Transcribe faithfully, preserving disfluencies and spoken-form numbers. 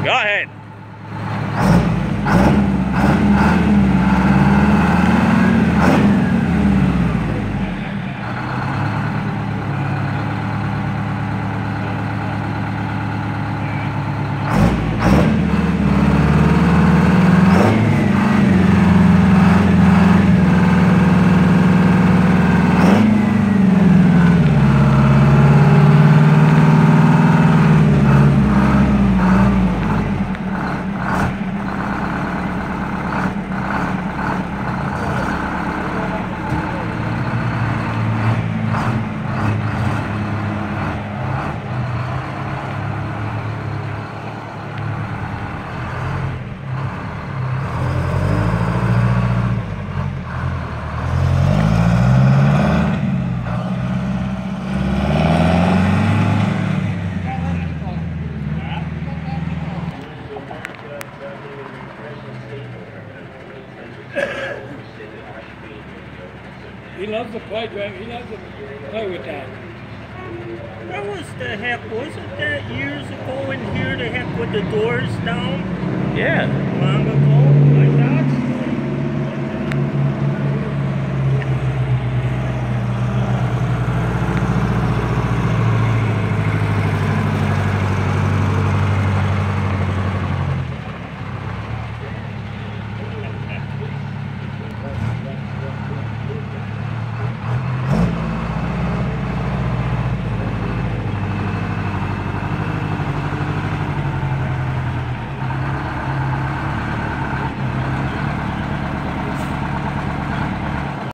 Go ahead. He loves to play, Greg. He loves to play with that. What was the heck? Wasn't that years ago in here, the heck with the doors down? Yeah. Long ago?